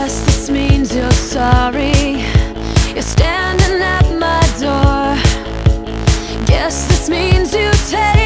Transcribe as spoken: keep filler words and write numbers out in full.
Guess this means you're sorry. You're standing at my door. Guess this means you take